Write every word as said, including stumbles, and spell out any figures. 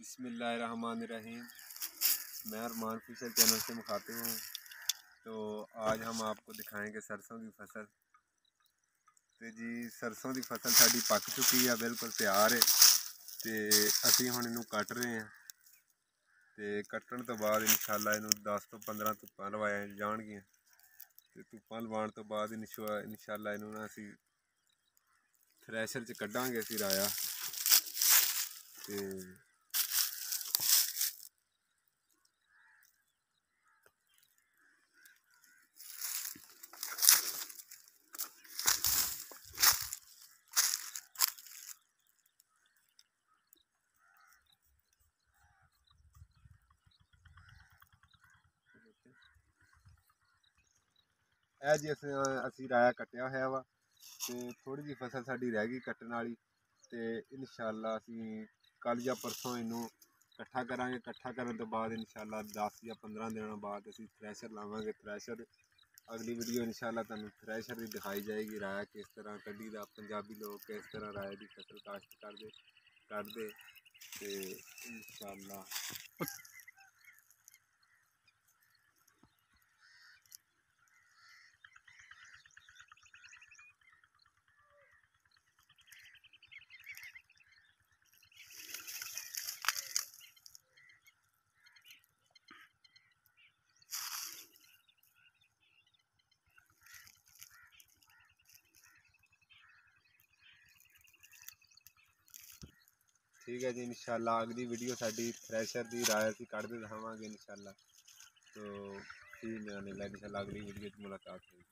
बिस्मिल्लाहिर्रहमानिर्रहीम। मैं अरमान Fisher channel से मुखातिब हूँ। तो आज हम आपको दिखाएंगे सरसों की फसल। तो जी सरसों की फसल साड़ी पक चुकी है, बिल्कुल तैयार है। तो असी हुण इनू कट रहे हैं। तो कट्टण तो बाद इंशाअल्लाह इनू दस तो पंद्रह धुप्पां लवाया जाणगियां। तो धुप्पां लवाण तो बाद इंशाअल्लाह इनू ना असी थ्रैशर च कड्डांगे असी राया। तो ਇਹ जी ਅਸੀਂ ਅਸੀਂ ਰਾਇਆ ਕੱਟਿਆ ਹੋਇਆ ਵਾ। ਤੇ ਥੋੜੀ ਜਿਹੀ ਫਸਲ ਸਾਡੀ ਰਹਿ ਗਈ ਕੱਟਣ ਵਾਲੀ। ਤੇ ਇਨਸ਼ਾਅੱਲਾ ਅਸੀਂ ਕੱਲ ਜਾਂ ਪਰਸੋਂ ਇਹਨੂੰ ਇਕੱਠਾ ਕਰਾਂਗੇ। ਇਕੱਠਾ ਕਰਨ ਤੋਂ ਬਾਅਦ ਇਨਸ਼ਾਅੱਲਾ ਦਸ ਜਾਂ ਪੰਦਰਾਂ ਦਿਨਾਂ ਬਾਅਦ ਅਸੀਂ ਥ੍ਰੈਸ਼ਰ ਲਾਵਾਂਗੇ। ਥ੍ਰੈਸ਼ਰ अगली वीडियो इंशाअल्लाह तुहानू थ्रैशर की दिखाई जाएगी। राया किस तरह कड्डी दा, पंजाबी लोग किस तरह राया की फसल काश्त करते करते ते इंशाअल्लाह ठीक है जी। इंशाअल्लाह अगली वीडियो साडी थ्रैशर की राया असीं कढ़दे दिखावांगे इंशाअल्लाह। तो फिर इंशाअल्लाह अगली वीडियो मुलाकात होगी।